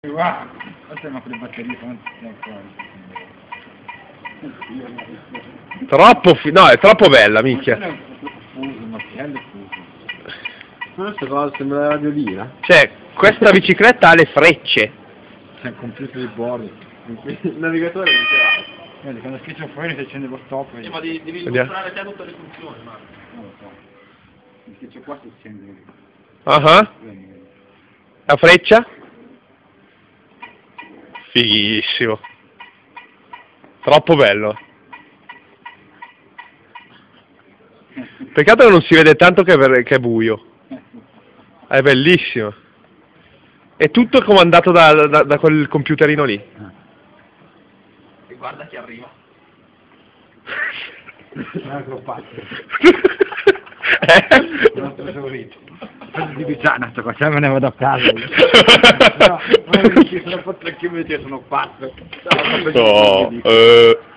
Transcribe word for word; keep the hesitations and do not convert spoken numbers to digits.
Wow, questa è una le batterie fuori. Troppo fi no, è troppo bella, minchia. Ma fuso, ma bello fuso. Questa cosa sembra la radiolina. Cioè, questa bicicletta ha le frecce. C'è un computer di bordo. Il navigatore non ce l'ha. Vedi, quando schiaccio fuori si accende lo stop. Sì, ma devi, devi Vediamo. mostrare te tutte le funzioni, ma. Non lo so. Mi schiaccio qua si accende. Ah ah. Vedi, vedi. La freccia? Fighissimo. Troppo bello. Peccato che non si vede tanto che è, che è buio. È bellissimo. È tutto comandato da, da, da quel computerino lì. E guarda chi arriva. Un altro pazzo. Eh? Un altro esaurito. Di Luciana, sto qua, se me ne vado a casa. No, ma non mi sono fatto anche io, sono pazzo. No, eh.